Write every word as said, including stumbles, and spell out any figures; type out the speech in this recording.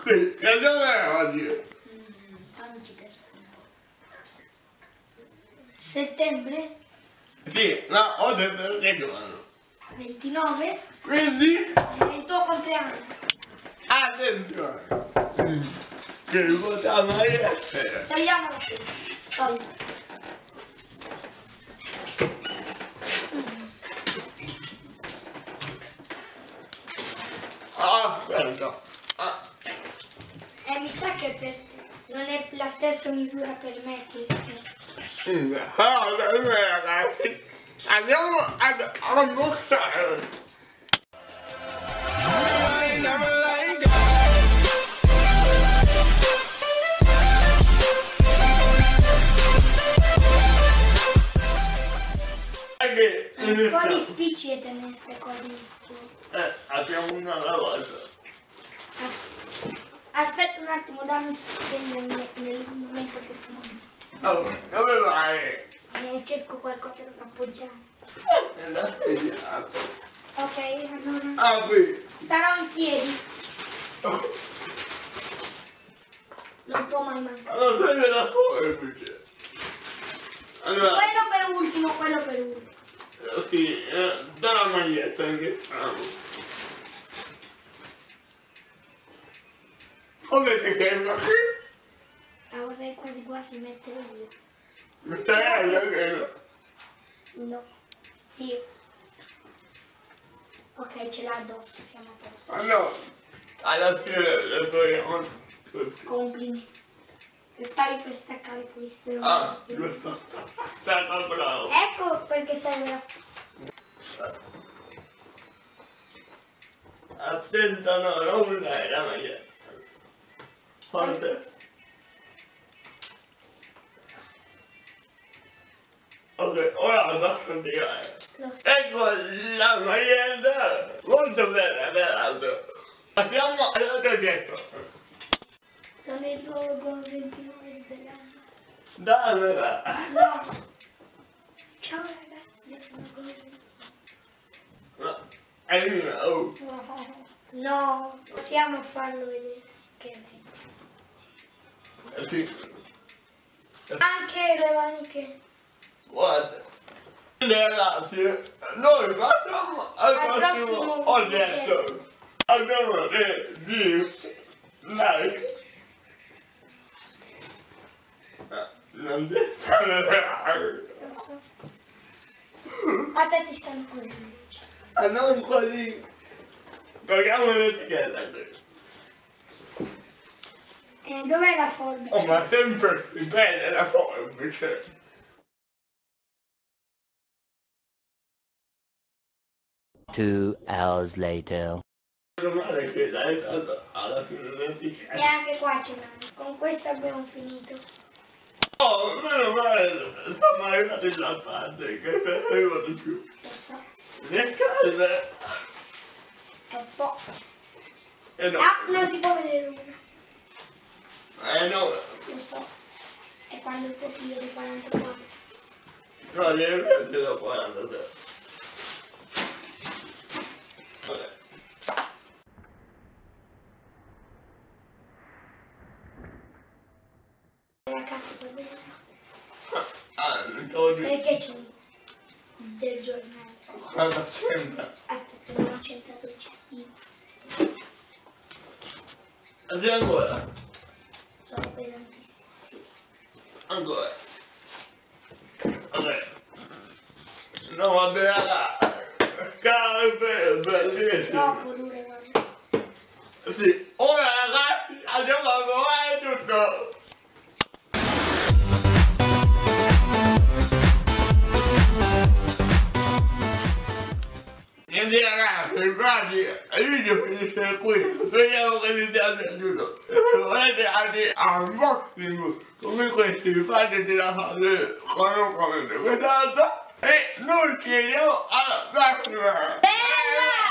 Sì, che giorno è oggi? Non ci pensare. Settembre? Sì, no, oggi è per che giorno? ventinove? Quindi? È il tuo compleanno. Attenzione! Che votiamo essere? Togliamola qui. Togli. Ah, aspetta. Ah. Eh, mi sa che per te non è la stessa misura per me questa. Mm, ah, bene, ragazzi. Andiamo ad almorzare. È un po' difficile tenere queste cose in studio. Eh, abbiamo una alla volta. As- Aspetta un attimo, dammi sostegno nel, nel momento che sono. Oh, dove vai? Eh, cerco qualcosa da appoggiare. Nella sedia. Ok, allora. Ah, qui. Starò in piedi. Oh, Non può mai mancare. allora sei della forbice. Allora, Quello per ultimo, quello per ultimo. eh, sì, eh, dalla maglietta che stiamo. Come ti sembra qui? La vorrei quasi quasi mettere io. Metterei vero? No. Sì. Ok, ce l'ha addosso, siamo a posto. Ah no, alla fine le proviamo tutti. Complimenti. E stavi per staccare questo. non Ah, mi- giusto. Stato bravo. Ecco perché serve la... Attento, no, non dai la maglietta. Forte. Ok, ora basta tirare. Lo so. Ecco la maglietta, molto bella, peraltro. Passiamo all'altro dietro. Sono il logo ventinove dell'anno. Dammela. No. Ciao ragazzi, io sono il logo ventinove. No, è mia, oh. No, possiamo farlo vedere. Che è meglio. Eh sì. Anche le maniche. Guarda. Ragazzi, noi passiamo al, Al prossimo, prossimo oggetto. Abbiamo le gift, like. Non ti Lo so. A te ti stanno così invece. ah, non così. Togliamo l'etichetta qui. E dov'è la forbice? Oh, ma sempre si vede la forbice. Two hours later. Meno male che l'hai dato alla fine l'etichetta. Neanche qua ce l'hanno. Con questo abbiamo finito. Oh, meno male, siamo arrivati alla parte che preferivo di più. Lo so. Le case. È un po'. Eh no. Ah, non si può vedere una. Eh no. Lo so. È quando il tuo figlio di quarantaquattro. No, devi prendere da quarantatré. Vabbè. La carta per vedere. Ah, non stavo dicendo. Perché c'è un del giornale? Cosa c'entra? Aspetta, non ho centrato il cestino. Andiamo ancora. Sono pesantissimi, sì. Ancora. Vabbè. No, vabbè, raga. Calme, bellissimo. Troppo dure, guarda. Sì, ora ragazzi andiamo a provare tutto. Niente ragazzi, infatti il video finisce qui. Speriamo che vi sia piaciuto. Se volete altri unboxing come questi, fateci la fare con un commento. E noi ci vediamo alla prossima. Bella!